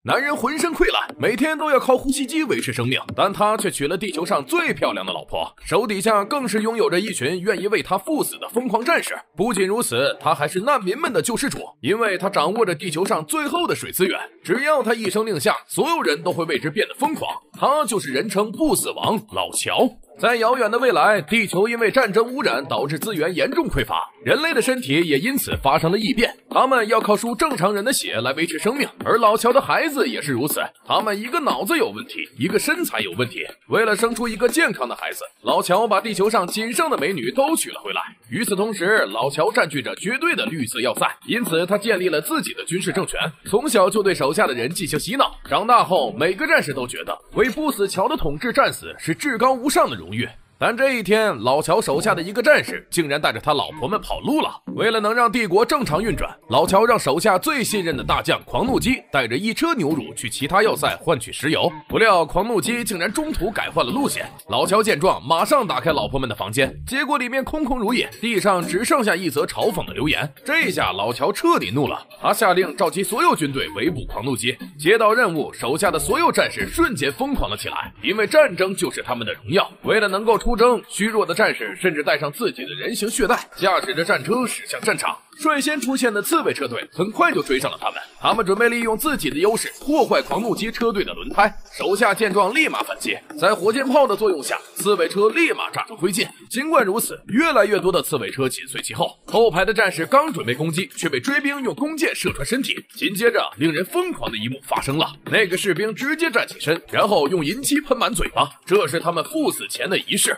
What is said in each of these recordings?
男人浑身溃烂，每天都要靠呼吸机维持生命，但他却娶了地球上最漂亮的老婆，手底下更是拥有着一群愿意为他赴死的疯狂战士。不仅如此，他还是难民们的救世主，因为他掌握着地球上最后的水资源，只要他一声令下，所有人都会为之变得疯狂。他就是人称不死王老乔。在遥远的未来，地球因为战争污染导致资源严重匮乏，人类的身体也因此发生了异变，他们要靠输正常人的血来维持生命，而老乔的孩子也是如此，他们一个脑子有问题，一个身材有问题。为了生出一个健康的孩子，老乔把地球上仅剩的美女都娶了回来。与此同时，老乔占据着绝对的绿色要塞，因此他建立了自己的军事政权，从小就对手下的人进行洗脑。长大后，每个战士都觉得为不死乔的统治战死是至高无上的荣誉。但这一天，老乔手下的一个战士竟然带着他老婆们跑路了。为了能让帝国正常运转，老乔让手下最信任的大将狂怒鸡带着一车牛乳去其他要塞换取石油，不料狂怒鸡竟然中途改换了路线。老乔见状，马上打开老婆们的房间，结果里面空空如也，地上只剩下一则嘲讽的留言。这下老乔彻底怒了，他下令召集所有军队围捕狂怒鸡。接到任务，手下的所有战士瞬间疯狂了起来，因为战争就是他们的荣耀。为了能够出征，虚弱的战士甚至带上自己的人形血袋，驾驶着战车驶向战场。率先出现的刺猬车队很快就追上了他们，他们准备利用自己的优势破坏狂怒鸡车队的轮胎。手下见状立马反击，在火箭炮的作用下，刺猬车立马炸成灰烬。尽管如此，越来越多的刺猬车紧随其后，后排的战士刚准备攻击，却被追兵用弓箭射穿身体。紧接着，令人疯狂的一幕发生了，那个士兵直接站起身，然后用银漆喷满嘴巴，这是他们赴死前的仪式。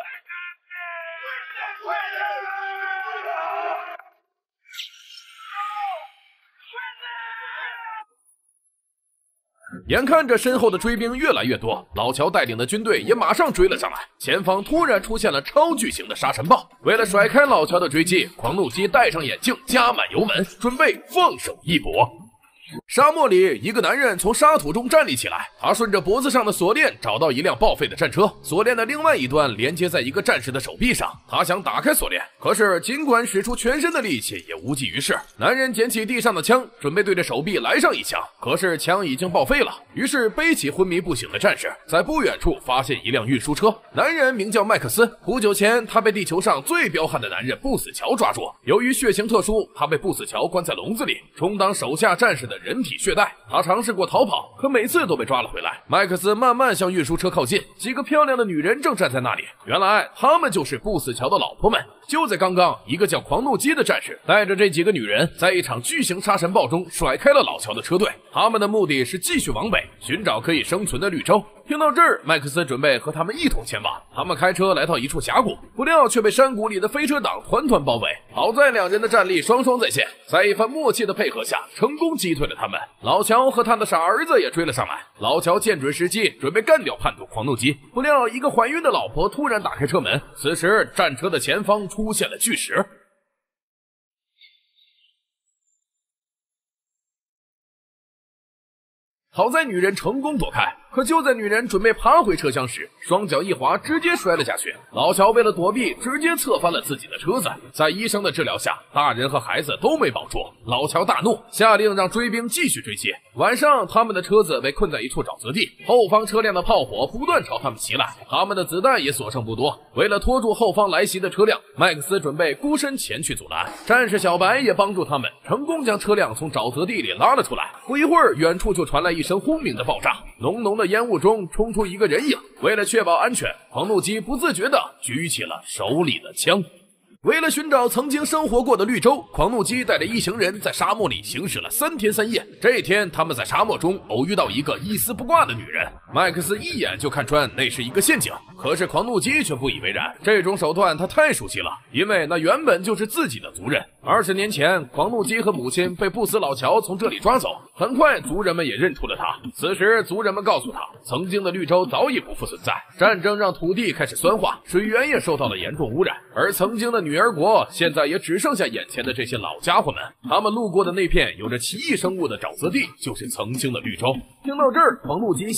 眼看着身后的追兵越来越多，老乔带领的军队也马上追了上来。前方突然出现了超巨型的沙尘暴，为了甩开老乔的追击，狂怒鸡戴上眼镜，加满油门，准备放手一搏。沙漠里，一个男人从沙土中站立起来，他顺着脖子上的锁链找到一辆报废的战车，锁链的另外一端连接在一个战士的手臂上，他想打开锁链，可是尽管使出全身的力气也无济于事。男人捡起地上的枪，准备对着手臂来上一枪，可是枪已经报废了，于是背起昏迷不醒的战士，在不远处发现一辆运输车，男人名叫麦克斯。不久前，他被地球上最彪悍的男人不死乔抓住，由于血型特殊，他被不死乔关在笼子里，充当手下战士的人体血袋。他尝试过逃跑，可每次都被抓了回来。麦克斯慢慢向运输车靠近，几个漂亮的女人正站在那里，原来她们就是不死乔的老婆们。就在刚刚，一个叫狂怒鸡的战士带着这几个女人，在一场巨型沙尘暴中甩开了老乔的车队。他们的目的是继续往北，寻找可以生存的绿洲。听到这儿，麦克斯准备和他们一同前往。他们开车来到一处峡谷，不料却被山谷里的飞车党团团包围。好在两人的战力双双在线，在一番默契的配合下，成功击退了他们。老乔和他的傻儿子也追了上来。老乔见准时机，准备干掉叛徒狂怒鸡。不料一个怀孕的老婆突然打开车门，此时战车的前方出现了巨石。好在女人成功躲开，可就在女人准备爬回车厢时，双脚一滑，直接摔了下去。老乔为了躲避，直接侧翻了自己的车子。在医生的治疗下，大人和孩子都没保住。老乔大怒，下令让追兵继续追击。晚上，他们的车子被困在一处沼泽地，后方车辆的炮火不断朝他们袭来，他们的子弹也所剩不多。为了拖住后方来袭的车辆，麦克斯准备孤身前去阻拦。战士小白也帮助他们，成功将车辆从沼泽地里拉了出来。不一会儿，远处就传来一声轰鸣的爆炸，浓浓的烟雾中冲出一个人影。为了确保安全，狂怒鸡不自觉地举起了手里的枪。为了寻找曾经生活过的绿洲，狂怒鸡带着一行人在沙漠里行驶了3天3夜。这一天，他们在沙漠中偶遇到一个一丝不挂的女人，麦克斯一眼就看穿那是一个陷阱。可是狂怒鸡却不以为然，这种手段他太熟悉了，因为那原本就是自己的族人。20年前，狂怒鸡和母亲被不死老乔从这里抓走，很快族人们也认出了他。此时族人们告诉他，曾经的绿洲早已不复存在，战争让土地开始酸化，水源也受到了严重污染，而曾经的女儿国现在也只剩下眼前的这些老家伙们。他们路过的那片有着奇异生物的沼泽地，就是曾经的绿洲。听到这儿，狂怒鸡卸下浑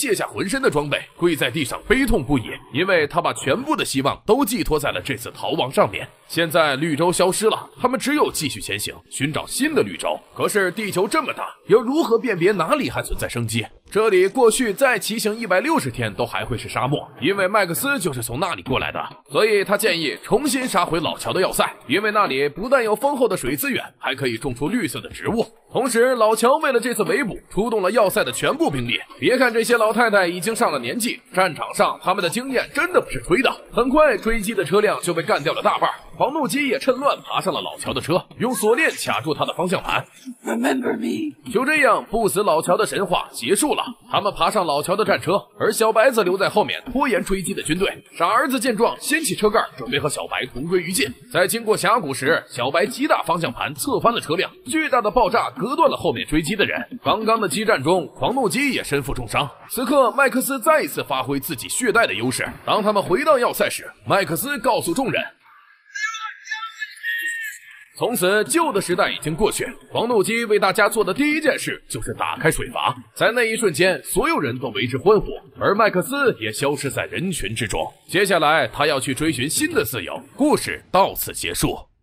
浑身的装备，跪在地上悲痛不已，因为他把全部的希望都寄托在了这次逃亡上面。现在绿洲消失了，他们只有继续前行，寻找新的绿洲。可是地球这么大，要如何辨别哪里还存在生机？这里过去再骑行160天都还会是沙漠，因为麦克斯就是从那里过来的，所以他建议重新杀回老乔的要塞，因为那里不但有丰厚的水资源，还可以种出绿色的植物。同时，老乔为了这次围捕，出动了要塞的全部兵力。别看这些老太太已经上了年纪，战场上他们的经验真的不是吹的。很快，追击的车辆就被干掉了大半，狂怒鸡也趁乱爬上了老乔的车，用锁链卡住他的方向盘。 Remember me。 就这样，不死老乔的神话结束了。他们爬上老乔的战车，而小白则留在后面拖延追击的军队。傻儿子见状，掀起车盖，准备和小白同归于尽。在经过峡谷时，小白击打方向盘，侧翻了车辆，巨大的爆炸隔断了后面追击的人。刚刚的激战中，狂怒鸡也身负重伤。此刻，麦克斯再一次发挥自己血带的优势。当他们回到要塞时，麦克斯告诉众人，从此，旧的时代已经过去。狂怒鸡为大家做的第一件事就是打开水阀，在那一瞬间，所有人都为之欢呼，而麦克斯也消失在人群之中。接下来，他要去追寻新的自由。故事到此结束。